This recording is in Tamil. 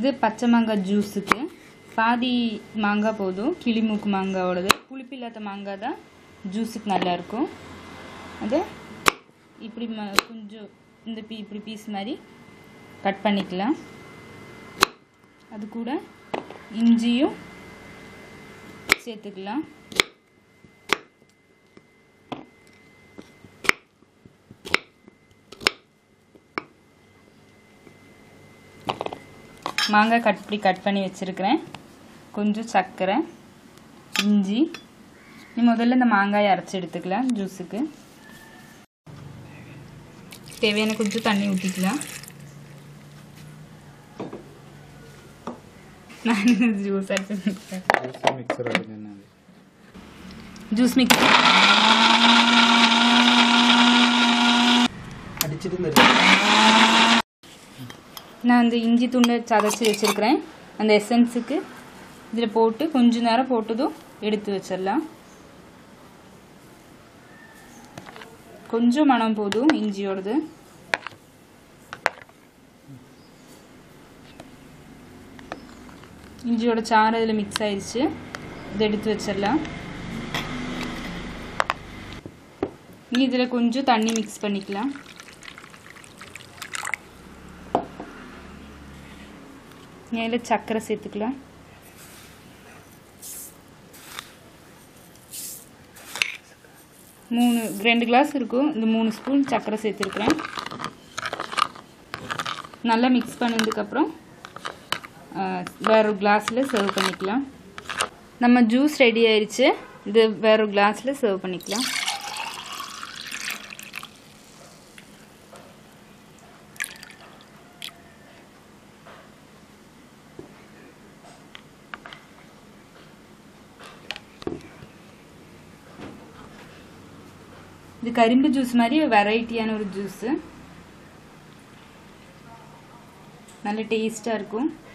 இது பச்சை மாங்காய் ஜூஸுக்கு பாதி மாங்காய் போதும். கிளிமூக்கு மாங்காயோடது. புளிப்பு இல்லாத மாங்காய் தான் ஜூஸுக்கு நல்லாயிருக்கும். அதை இப்படி கொஞ்சம் இந்த இப்படி பீஸ் மாதிரி கட் பண்ணிக்கலாம். அது கூட இஞ்சியும் சேர்த்துக்கலாம். மாங்காய் இப்படி கட் பண்ணி வச்சுருக்கிறேன். கொஞ்சம் சர்க்கரை, இஞ்சி. நீ முதல்ல இந்த மாங்காயை அரைச்சி எடுத்துக்கலாம். ஜூஸுக்கு தேவையான கொஞ்சம் தண்ணி ஊற்றிக்கலாம். நான் ஜூஸ் ஜூஸ் மிக்சர் நான் அந்த இஞ்சி துண்டை சதைச்சி வச்சுருக்கிறேன். அந்த எசன்ஸுக்கு இதில் போட்டு கொஞ்ச நேரம் போட்டதும் எடுத்து வச்சிடலாம். கொஞ்சம் மணம் போதும் இஞ்சியோடது. இஞ்சியோட சாறு இதில் மிக்ஸ் ஆயிடுச்சு. இதை எடுத்து வச்சிடலாம். இதில் கொஞ்சம் தண்ணி மிக்ஸ் பண்ணிக்கலாம். இதில் சர்க்கரை சேர்த்துக்கலாம். ரெண்டு கிளாஸ் இருக்கும். இந்த 3 ஸ்பூன் சர்க்கரை சேர்த்துருக்குறேன். நல்லா மிக்ஸ் பண்ணதுக்கப்புறம் வேற ஒரு கிளாஸில் சர்வ் பண்ணிக்கலாம். நம்ம ஜூஸ் ரெடி ஆயிடுச்சு. இது வேற ஒரு கிளாஸில் சர்வ் பண்ணிக்கலாம். இது கரும்பு ஜூஸ் மாதிரி வெரைட்டியான ஒரு ஜூஸ். நல்ல டேஸ்டாக இருக்கும்.